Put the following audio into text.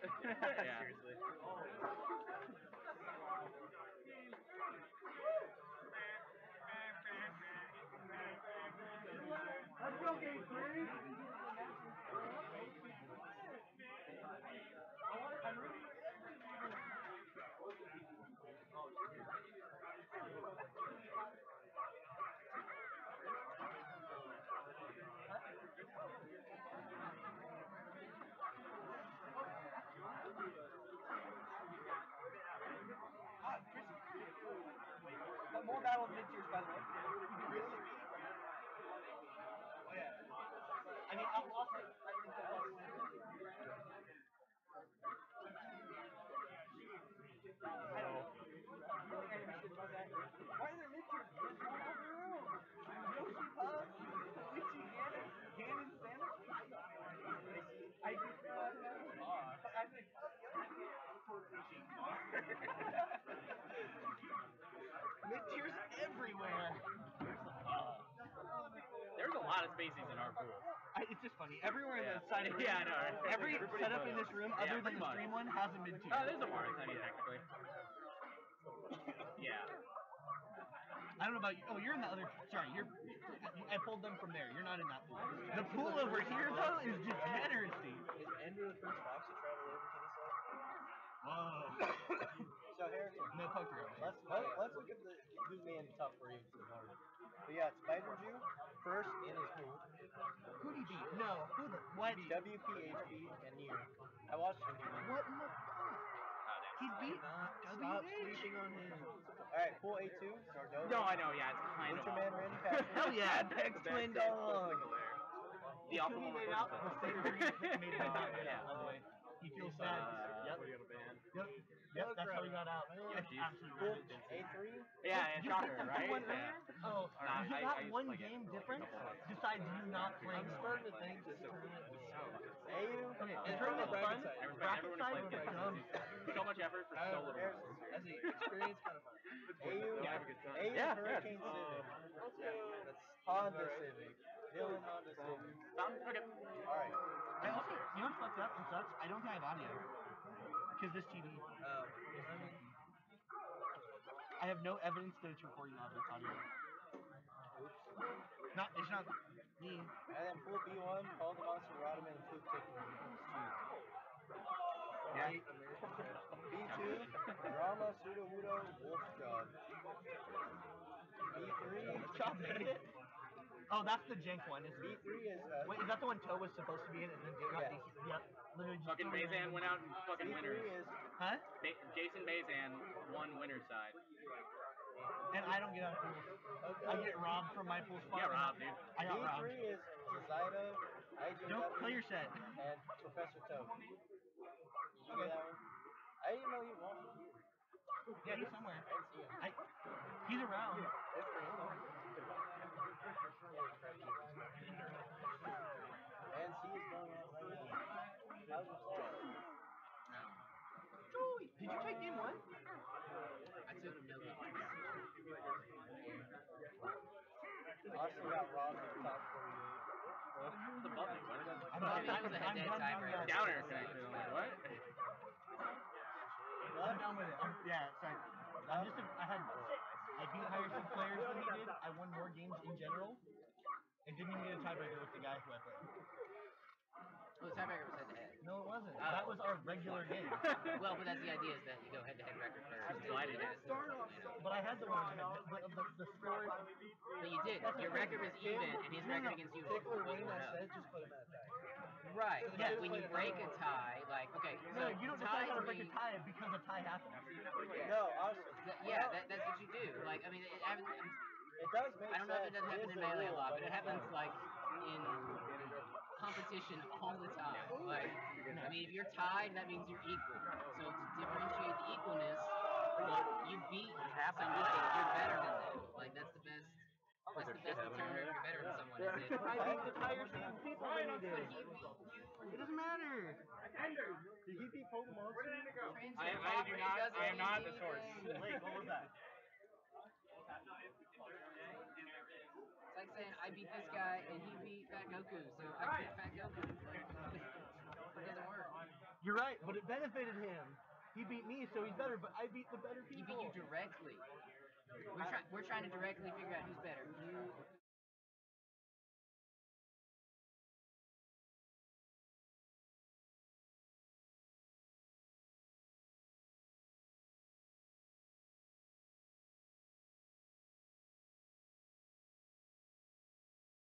Yeah. Seriously. Let's go, game 3. But more battle of mid-tiers, by the way. Really? Oh, yeah. I mean, I'll lost it. I think I lost it. I don't know. Why is there mid-tiers? There's one other room. Yoshi Puff, Luigi Ganon, Santa. I think mid-tiers everywhere. There's a lot of species in our pool. It's just funny. Everywhere in the side of the room, Yeah, I know. Right? every setup in this room, other than pretty the much. stream one, has a mid-tier. Oh, there's a Mario technically. Yeah. I don't know about you. Oh, you're in the other. Sorry, I pulled them from there. You're not in that pool. The pool over here, though, is degeneracy. Is Andrew the Prince Fox to travel over to this side? Whoa. So Harrison, No poke around. let's look at who's in the top 3 tomorrow. So yeah, Spider Jew first in his pool. Who'd he beat? No. Who the? What? WPHP and Nier. I watched him. What in the fuck? He beat. Stop sleeping on him. Alright, pool A2, Sardo. No, I know. Yeah, it's kind of. Ultraman Randy Passion. Hell yeah, Apex Twin Dog. The Who made it out? The same three made it out. Yeah. By the way, he feels sad. Yep. Yep. That's how he got out. Absolutely. A3. Yeah, You shocker, beat them right? 2-1 Yeah. earlier? Oh, Nah, is it I that used one to play game it. difference besides you not playing? I'm starting to think this tournament was So AU. Okay, and the tournament's fun. everybody Bracket who's side played is it. dumb. So much effort for so little. As the experience kind of fun. AU, Yeah, have a good time. AU Yeah, Hurricane yeah. Civic. That's Honda Civic. Dylan Honda Civic. Okay. Alright. I also, you know what's fucked up and sucks? I don't think I have audio. Because this TV. I have no evidence that it's recording audio. It's not me. And then pool B1, Call the Monster, Rodman, and Poop Tick. Right. B2, Drama, Pseudo Wudo, Wolf Job. B3, Chop made it. Oh, that's the jank one, isn't it? B3 is Wait, is that the one Toe was supposed to be in and then did not? Yes. Yep. Literally just Fucking Bazan went out and fucking B3 winners. is Huh? Jason Bazan won winner's side. And I don't get out of pools. I get robbed from my pool spot. You got robbed, dude. I got robbed. B3 is Zyda, IGW, Don't play your set. and Professor Toad. Did you get that one? I didn't know you wanted to. Yeah, he's somewhere. I didn't see him. He's around. Good for him. And C is going out right now. How's your set? Did you take game 1? I took no games. Austin got robbed in the top 48. The button, what? I'm was a head-to-head tiebreaker. Downer effect. What? I'm done with it. Yeah, sorry. I beat higher seed players than he did. I won more games in general. And didn't even get a tiebreaker with the guy who I played. Well, the tiebreaker was head-to-head. No, it wasn't. That was our regular game. Well, but that's the idea is that you go head-to-head record first. So I did it. But I had the wrong the score. But you did. Your record was even, and his record against you was Tickler winning that 4-0. set, just put him at that. Right. Yeah, when you break a tie, like, okay, No, so you don't decide how to break a mean- tie because a tie happens. No, Austin. Yeah, that's what you do. Like, I mean, It does make sense. I don't know if it doesn't happen is in a Melee a rule, lot, but it it's happens not. like in competition all the time. Like, I mean, if you're tied, that means you're equal. So to differentiate the equalness, well, you beat somebody, you're better than them. Like, that's the best. That's the best determiner if you're better than someone. Is I beat the higher seed people than he did. It doesn't matter. Did he beat Pokemon? I do not. I am not the source. Wait, what was that? It's like saying I beat this guy and he beat Fat Goku, so I beat Fat Goku. Like, it doesn't work. You're right, but it benefited him. He beat me, so he's better, but I beat the better He people. beat you directly. We're trying to directly figure out who's better.